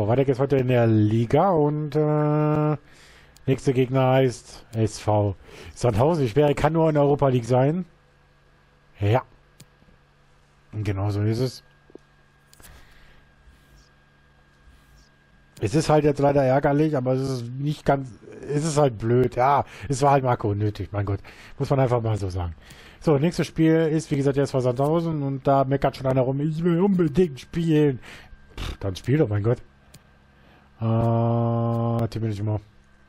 weiter geht's heute in der Liga und nächster Gegner heißt SV Sandhausen. Die Schwere kann nur in der Europa League sein. Ja. Und genau so ist es. Es ist halt jetzt leider ärgerlich, aber es ist nicht ganz... Es ist halt blöd. Ja, es war halt Marco unnötig. Mein Gott. Muss man einfach mal so sagen. So, nächstes Spiel ist, wie gesagt, der SV Sandhausen und da meckert schon einer rum. Ich will unbedingt spielen. Pff, dann spiel doch, mein Gott. Tippe nicht mal.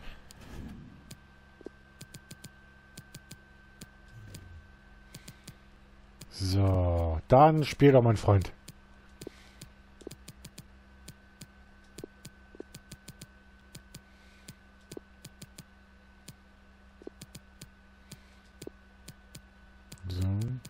So, dann spiel doch, mein Freund. So.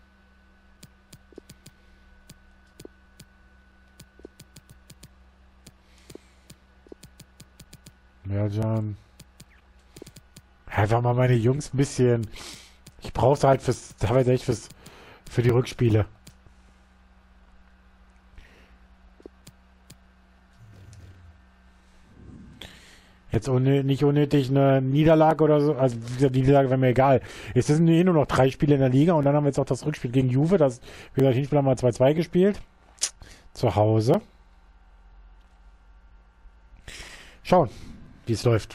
Merjan. Einfach mal meine Jungs ein bisschen. Ich brauch's halt teilweise echt für die Rückspiele. Jetzt nicht unnötig eine Niederlage oder so. Also wie gesagt, die Niederlage wäre mir egal. Es sind nur noch 3 Spiele in der Liga und dann haben wir jetzt auch das Rückspiel gegen Juve. Das, wie gesagt, Hinspiel haben wir 2-2 gespielt. Zu Hause. Schauen, wie es läuft.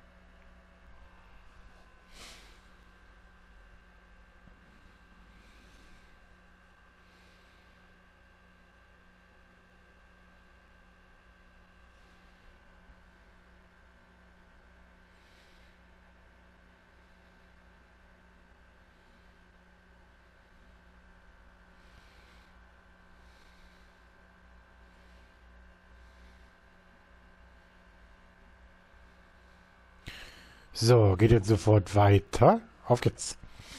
So, geht jetzt sofort weiter. Auf geht's.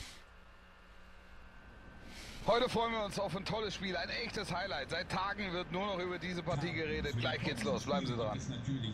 Heute freuen wir uns auf ein tolles Spiel, ein echtes Highlight. Seit Tagen wird nur noch über diese Partie geredet. Gleich geht's los, bleiben Sie dran.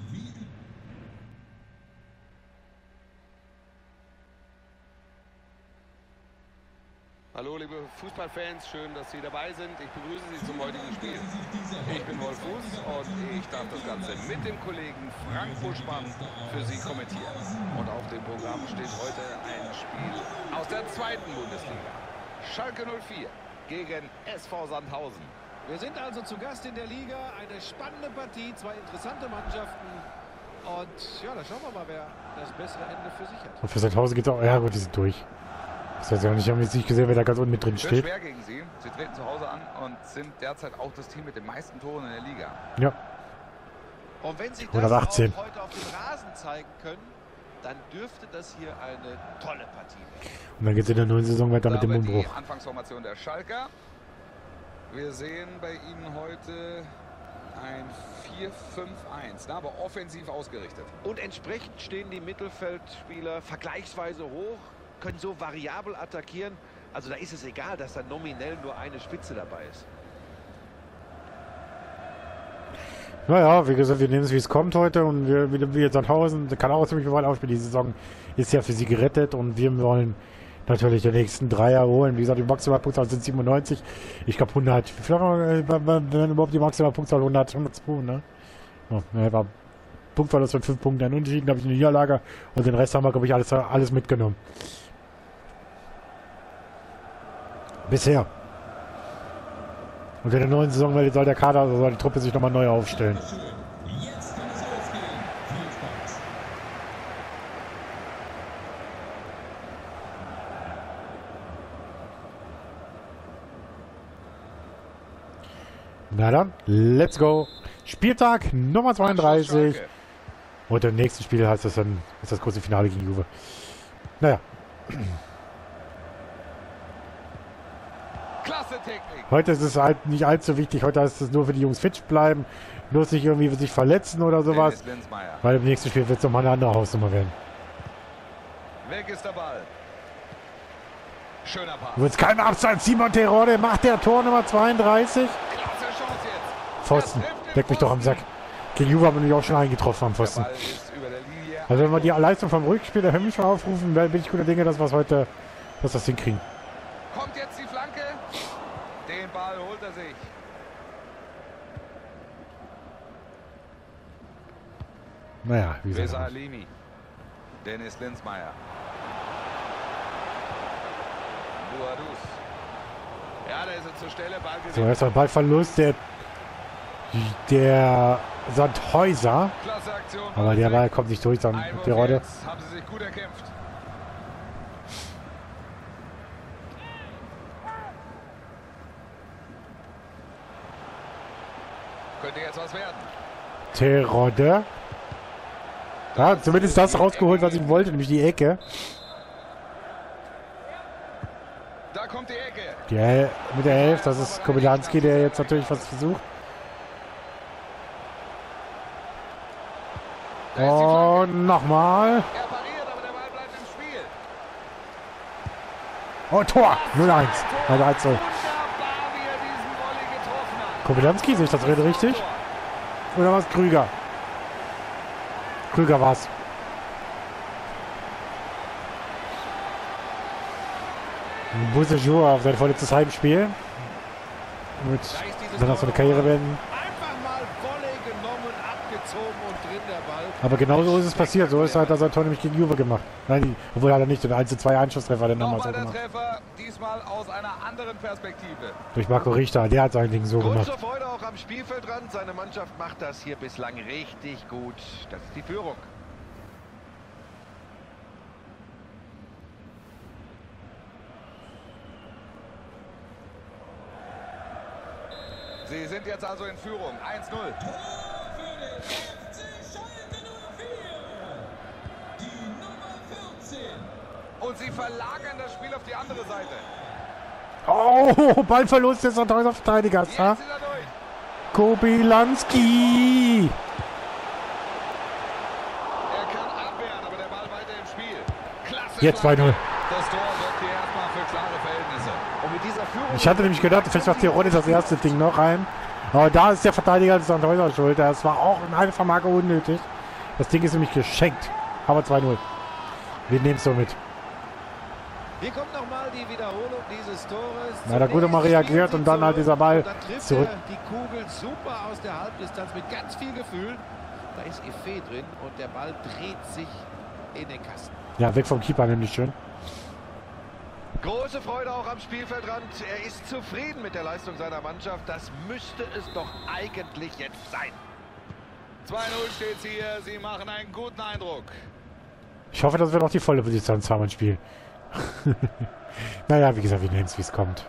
Hallo liebe Fußballfans, schön, dass Sie dabei sind. Ich begrüße Sie zum heutigen Spiel. Ich bin Wolf Fuß und ich darf das Ganze mit dem Kollegen Frank Buschmann für Sie kommentieren. Und auf dem Programm steht heute ein Spiel aus der 2. Bundesliga. Schalke 04 gegen SV Sandhausen. Wir sind also zu Gast in der Liga. Eine spannende Partie, 2 interessante Mannschaften. Und ja, da schauen wir mal, wer das bessere Ende für sich hat. Und für Sandhausen geht's auch. Ja gut, die sind durch. Das heißt ja nicht, ich habe jetzt nicht gesehen, wer da ganz unten mit drin Wird steht. schwer gegen Sie. Sie treten zu Hause an und sind derzeit auch das Team mit den meisten Toren in der Liga. Ja. Und wenn Sie das 118. auch heute auf dem Rasen zeigen können, dann dürfte das hier eine tolle Partie werden. Und dann geht's in der neuen Saison weiter mit dem Umbruch. Die Anfangsformation der Schalker. Wir sehen bei Ihnen heute ein 4-5-1, aber offensiv ausgerichtet. Und entsprechend stehen die Mittelfeldspieler vergleichsweise hoch, können so variabel attackieren. Also da ist es egal, dass da nominell nur eine Spitze dabei ist. Naja, wie gesagt, wir nehmen es, wie es kommt heute und wir jetzt Sandhausen, der kann auch ziemlich weit aufspielen. Die Saison ist ja für sie gerettet und wir wollen natürlich den nächsten Dreier holen. Wie gesagt, die Maximalpunktzahl sind 97. Ich glaube 100. Wie viel wenn überhaupt die Maximalpunktzahl 102, ne? Ja, war Punktverlust von 5 Punkten. Ein Unentschieden, glaube ich, eine Niederlage und den Rest haben wir, glaube ich, alles mitgenommen. Bisher. Und in der neuen Saison soll der Kader, also soll die Truppe sich nochmal neu aufstellen. Na dann, let's go. Spieltag Nummer 32. Und im nächsten Spiel heißt das dann, ist das große Finale gegen Juve. Naja. Klasse Technik. Heute ist es halt nicht allzu wichtig. Heute ist es nur für die Jungs fit bleiben. Bloß nicht irgendwie sich verletzen oder sowas. Weil im nächsten Spiel wird es nochmal eine andere Hausnummer werden. Weg ist der Ball. Schöner Pass. Wird es kein Abseits. Simon Terodde macht der Tor Nummer 32. Klasse Chance jetzt. Pfosten. Leck mich doch am Sack. Gegen Juve haben wir nämlich auch schon eingetroffen am Pfosten. Der Ball ist über der Linie. Also wenn wir die Leistung vom Rückspiel der Hemmschau aufrufen, bin ich guter Dinge, dass wir heute das hinkriegen. Kommt jetzt die Flanke. Den Ball holt er sich. Naja, wie gesagt. Besalimi. Dennis Linsmeier. Buadus. Ja, da ist er zur Stelle. Ball So, erstmal Ballverlust. Der Sandhäuser. Klasse Aktion. Aber der Ball kommt nicht durch, dann die Rolle. Jetzt haben sie sich gut erkämpft. Könnte jetzt was werden. Terodde. Ja, zumindest das rausgeholt, was ich wollte, nämlich die Ecke. Da kommt die Ecke. Mit der 11, das ist Kobylanski, der jetzt natürlich was versucht. Und nochmal. Er pariert, aber der Ball bleibt im Spiel. Oh, Tor! 0-1. Bei 3-2. Wunderbar, wie er diesen Volley getroffen hat. Kobylanski, sehe ich das richtig? Oder was? Krüger? Krüger war's. Boussejou auf sein vorletztes Heimspiel. Wird dann auch so eine Karriere werden. Einfach mal Volley genommen, abgezogen und drin der Ball. Aber genau so ist es passiert. So ist halt das Tor nämlich gegen Juve gemacht. Nein, obwohl hat er nicht. Den 1:2 Anschlusstreffer dann damals auch Nochmal der gemacht. Treffer, diesmal aus einer anderen Perspektive. Durch Marco Richter. Der hat sein Ding so Grund gemacht. zur Freude auch am Spielfeldrand. Seine Mannschaft macht das hier bislang richtig gut. Das ist die Führung. Sie sind jetzt also in Führung. 1-0. Und sie verlagern das Spiel auf die andere Seite. Oh, Ballverlust des Sandhäuser Verteidigers. Jetzt Ha? ist er durch. Kobylanski. Er kann abwehren, aber der Ball weiter im Spiel. Klasse. Jetzt 2-0. Das Tor sorgt hier erstmal für klare Verhältnisse. Und mit dieser Führung... Ich hatte nämlich gedacht, vielleicht macht Tirone das erste Ding noch rein. Aber da ist der Verteidiger des Sandhäuser schuld. Das war auch in einer Vermarke unnötig. Das Ding ist nämlich geschenkt. Aber 2-0. Wir nehmen es so mit. Hier kommt nochmal die Wiederholung dieses Tores. Na, da gut nochmal reagiert und dann halt dieser Ball Und dann trifft zurück. er die Kugel super aus der Halbdistanz mit ganz viel Gefühl. Da ist Effet drin und der Ball dreht sich in den Kasten. Ja, weg vom Keeper nämlich schön. Große Freude auch am Spielfeldrand. Er ist zufrieden mit der Leistung seiner Mannschaft. Das müsste es doch eigentlich jetzt sein. 2-0 steht's hier. Sie machen einen guten Eindruck. Ich hoffe, dass wir noch die volle Distanz haben im Spiel. Naja, wie gesagt, wir nehmen es, wie es kommt.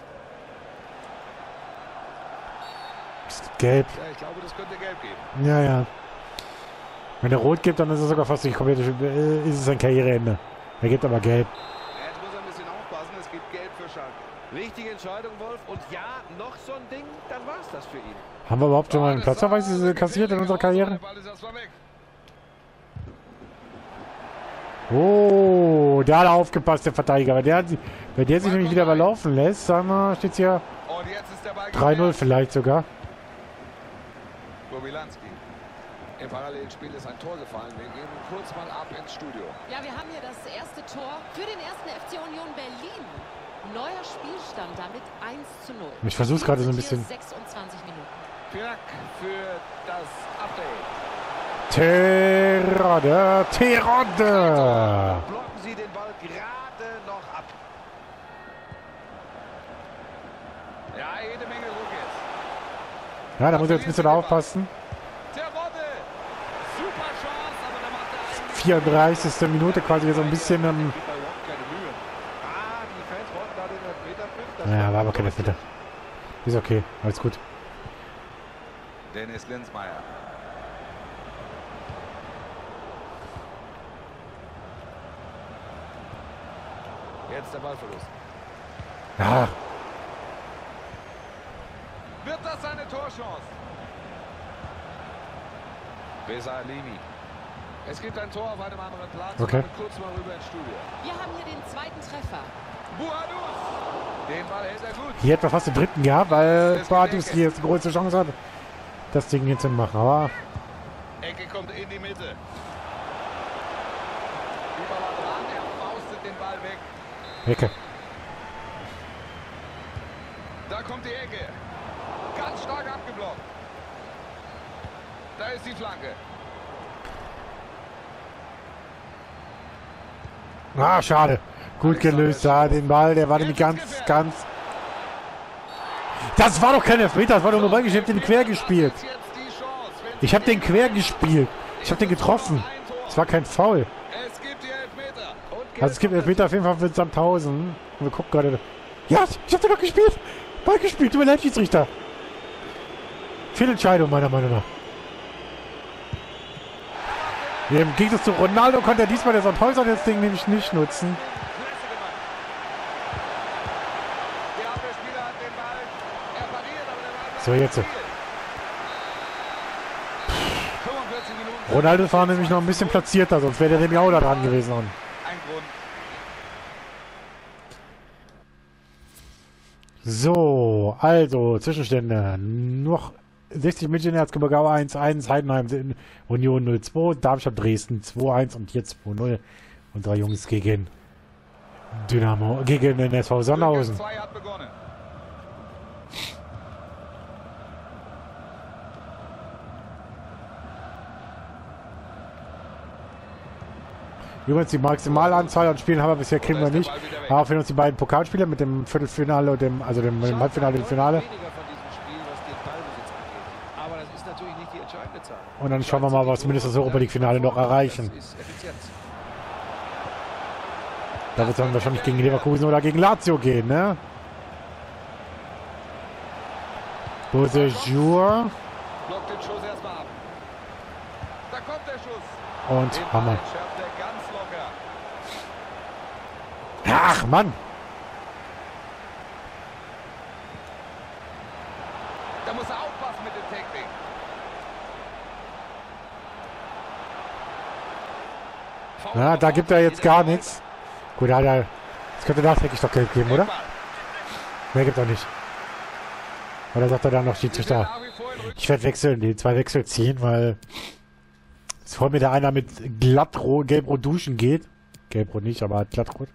Es gibt Gelb. Ja, ich glaube, das könnte gelb geben. Ja, ja. Wenn er rot gibt, dann ist es sogar fast nicht komplett, ist es ein Karriereende. Er gibt aber gelb. Jetzt muss er ein bisschen aufpassen. Es gibt Gelb für Schalke. Richtige Entscheidung, Wolf. Und ja, noch so ein Ding, dann war es das für ihn. Haben wir überhaupt schon mal einen Platzverweis kassiert in unserer Karriere? Der Ball ist erstmal weg. Oh, der hat aufgepasst, der Verteidiger. Wenn der sich nämlich wieder überlaufen lässt, dann steht es hier Und jetzt ist der Ball 3-0 vielleicht sogar. Kobylanski. Im Parallelspiel ist ein Tor gefallen. Wir gehen kurz mal ab ins Studio. Ja, wir haben hier das erste Tor für den ersten FC Union Berlin. Neuer Spielstand damit 1:0. Ich versuche es gerade so ein bisschen. 26 Minuten. Vielen Dank für das Update. Terodde. Blocken sie den Ball gerade noch ab. Ja, jede Menge Druck jetzt. Ja, da muss er jetzt ein bisschen aufpassen. Terodde. Super Chance, aber da macht er 34. Minute quasi so ein bisschen. Gibt da überhaupt keine Mühe. Die Fans wollten da den Elfmeterpfiff. Das Naja, war aber kein Elfmeter. Ist okay, alles gut. Dennis Linsmeier. Jetzt der Ballverlust. Ja, Wird das eine Torchance? Besalimi. Es gibt ein Tor auf einem anderen Platz. Okay. Und kurz mal rüber ins Studio. Wir haben hier den zweiten Treffer. Buadus. Den Ball hält er gut. hier hätten wir fast den dritten gehabt, weil Boadus hier jetzt die große Chance hat, das Ding jetzt zu machen. Aber Ecke kommt in die Mitte. Überall dran. Er faustet den Ball weg. Ecke. Da kommt die Ecke. Ganz stark abgeblockt. Da ist die Flanke. Ah, schade. Gut gelöst da, den Ball. Der war nämlich ganz... Das war doch kein Elfmeter, das war doch nur Ball. Ich habe den quer gespielt. Ich habe den quer gespielt. Ich habe den getroffen. Es war kein Foul. Es gibt die Elfmeter. Also es gibt Elfmeter auf jeden Fall für Sandhausen. Und wir gucken gerade... Ja, ich habe den doch gespielt. Ball gespielt, tut mir leid, Schiedsrichter. Fehlentscheidung meiner Meinung nach. Im Gegensatz zu Ronaldo konnte er diesmal der Sandhauser das Ding nämlich nicht nutzen. So, jetzt. Ronaldo war nämlich noch ein bisschen platzierter, sonst wäre der nämlich auch da dran gewesen. Ein Grund. So, also Zwischenstände. Noch 60 München, Erzgebirge 1-1, Heidenheim Union 0-2, Darmstadt Dresden 2-1 und jetzt 2-0. Unsere Jungs gegen Dynamo, gegen den SV Sandhausen. 2 hat begonnen. Übrigens die Maximalanzahl an Spielen haben wir bisher kriegen wir nicht. Aber für uns die beiden Pokalspiele mit dem Viertelfinale und dem Halbfinale und dem Finale. Und dann schauen wir mal, was zumindest das Europa League Finale noch erreichen. Da wird es dann wahrscheinlich gegen Leverkusen oder gegen Lazio gehen, ne? Bonjour. Blockt den Schuss erstmal ab. Da kommt der Schuss. Und Den Hammer. Ball schärft er ganz locker. Ach, Mann. Da muss er aufpassen mit dem Tackling. Na, da gibt er jetzt gar nichts. Gut, hat er. Jetzt könnte nachträglich doch Geld geben, oder? Mehr gibt er nicht. Oder sagt er dann noch Schiedsrichter? Ich werde wechseln, die 2 Wechsel ziehen, weil es vor mir der einer mit glattrot, gelbrot duschen geht. Gelbrot nicht, aber glattrot.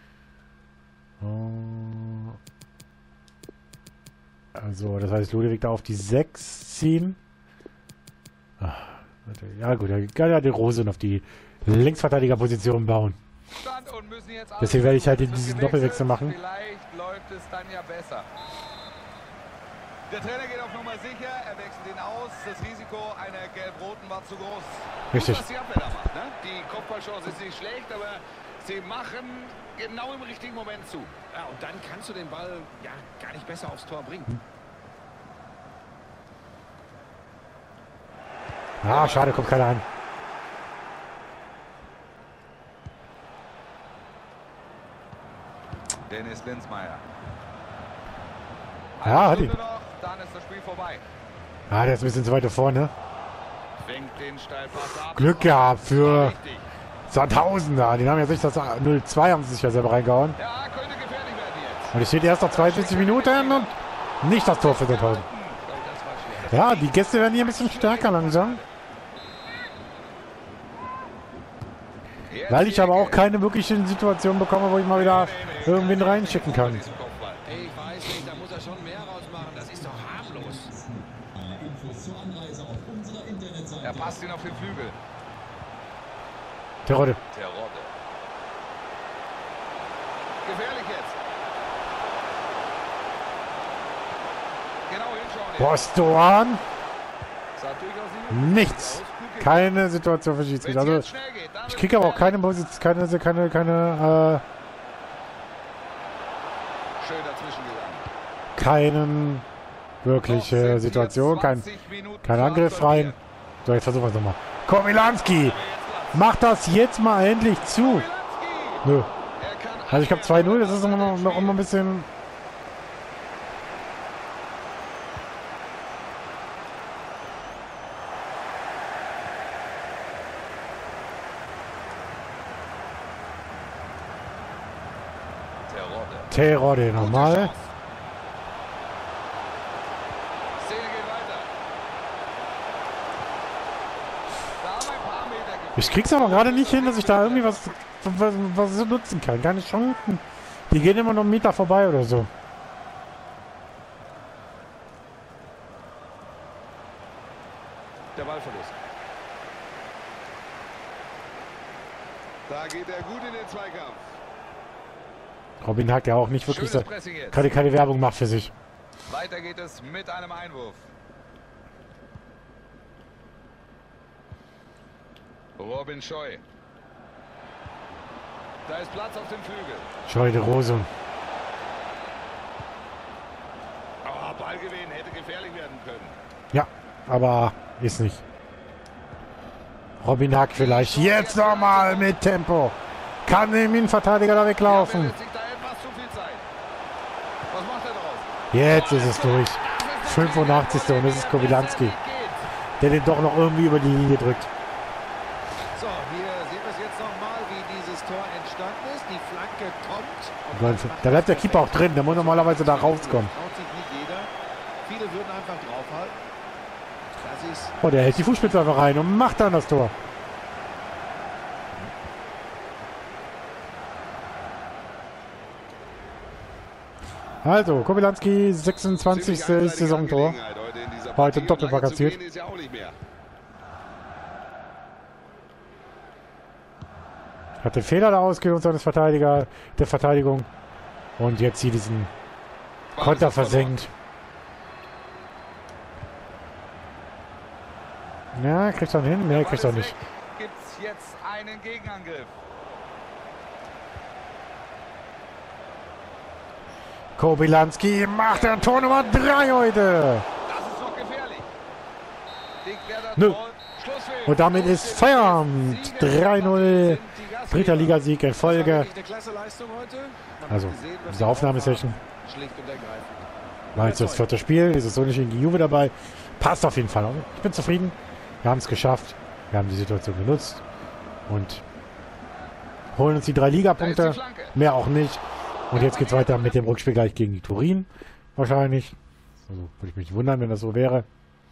Also, das heißt, Ludwig da auf die 6 ziehen. Ach, ja gut, er kann ja die Rosen auf die Linksverteidigerposition bauen. Deswegen werde ich halt diesen Doppelwechsel machen. Vielleicht läuft es dann ja besser. Der Trainer geht auf Nummer sicher, er wechselt ihn aus. Das Risiko einer Gelb-Roten war zu groß. Richtig. Was die Abwehr da macht, ne? Die Kopfballchance ist nicht schlecht, aber sie machen genau im richtigen Moment zu. Ja, und dann kannst du den Ball ja gar nicht besser aufs Tor bringen. Ah, schade, kommt keiner an. Dennis Linsmeier. Ja, hat ihn. Dann ist das Spiel vorbei. Ah, der ist ein bisschen zu weit vorne. Fängt den Steilpass ab. Glück gehabt für Richtig. Sandhausen da. Die haben ja sich das 0-2 haben sie sich ja selber reingehauen. Ja, könnte gefährlich werden jetzt. Und es steht erst nach 42 Minuten und nicht das Tor für Sandhausen. Ja, die Gäste werden hier ein bisschen stärker langsam. Weil ich aber auch keine wirklichen Situationen bekomme, wo ich mal wieder irgendwen reinschicken kann. Ich weiß nicht, da muss er schon mehr rausmachen. Das ist doch harmlos. Er passt ihn auf den Flügel. Terodde. Terodde. Gefährlich jetzt. Genau hinschauen. Bostoan. Sah durchaus nicht Nichts. Keine Situation für Schiedsrichter. Also ich kriege aber auch keine Position, keine schön dazwischen gegangen. keinen wirkliche Situation, kein Angriff rein. So, jetzt versuchen wir es nochmal. Komilanski macht das jetzt mal endlich zu. Nö. Also ich glaube 2-0, das ist noch immer ein bisschen... Terodde nochmal. Szene geht weiter. Da haben wir ein paar Meter gefunden. Ich krieg's aber gerade nicht hin, dass ich da irgendwie was so nutzen kann. Keine Chancen. Die gehen immer noch einen Meter vorbei oder so. Der Ballverlust. Da geht er gut in den Zweikampf. Robin Hack, der auch nicht wirklich Schönes Pressing jetzt. keine Werbung macht für sich. Weiter geht es mit einem Einwurf. Robin Scheu. Da ist Platz auf dem Flügel. Scheu de Rose. Oh, Ballgewinn hätte gefährlich werden können. Ja, aber ist nicht. Robin Hack vielleicht. Jetzt nochmal mit Tempo. Kann dem Innenverteidiger da weglaufen. Sich da etwas zu viel Zeit. Was macht er draus? Jetzt ist es durch. 85. und es ist Kobylanski, der den doch noch irgendwie über die Linie drückt. So, hier sehen wir es jetzt nochmal, wie dieses Tor entstanden ist. Die Flanke kommt. Da bleibt der Keeper auch drin. Der muss normalerweise da rauskommen. Traut sich nicht jeder. Viele würden einfach draufhalten. Das ist Oh, der hält die Fußspitze einfach rein und macht dann das Tor. Also, Kobylanski, 26. Saisontor. Heute Doppelpack erzielt. Hat den Fehler da ausgeführt seines Verteidiger, der Verteidigung. Und jetzt hier diesen Konter versenkt. Ja, kriegt er hin? Nee, kriegt er nicht. Gibt es jetzt einen Gegenangriff. Kobylanski macht der Tor Nummer 3 heute. Das ist noch gefährlich. Nö. Und damit ist Feierabend. 3-0. Dritter Ligasieg in Folge. Also, diese Aufnahmesession. War jetzt das 4. Spiel. Ist es so nicht in die Juve dabei. Passt auf jeden Fall. Ich bin zufrieden. Wir haben es geschafft. Wir haben die Situation genutzt. Und holen uns die 3 Ligapunkte. Mehr auch nicht. Und jetzt geht es weiter mit dem Rückspiel gleich gegen die Turin. Wahrscheinlich. Also würde ich mich wundern, wenn das so wäre.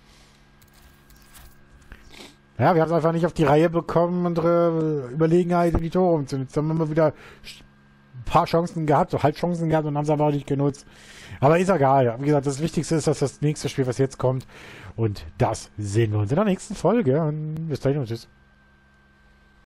Ja, wir haben es einfach nicht auf die Reihe bekommen, unsere Überlegenheit in die Tore umzunehmen. Jetzt haben wir wieder ein paar Chancen gehabt, so Halbchancen gehabt und haben es aber auch nicht genutzt. Aber ist egal. Wie gesagt, das Wichtigste ist, dass das nächste Spiel, was jetzt kommt. Und das sehen wir uns in der nächsten Folge. Und bis dahin und tschüss.